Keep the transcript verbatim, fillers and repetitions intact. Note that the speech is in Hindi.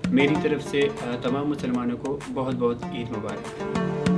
मेरी तरफ से तमाम मुसलमानों को बहुत बहुत ईद मुबारक।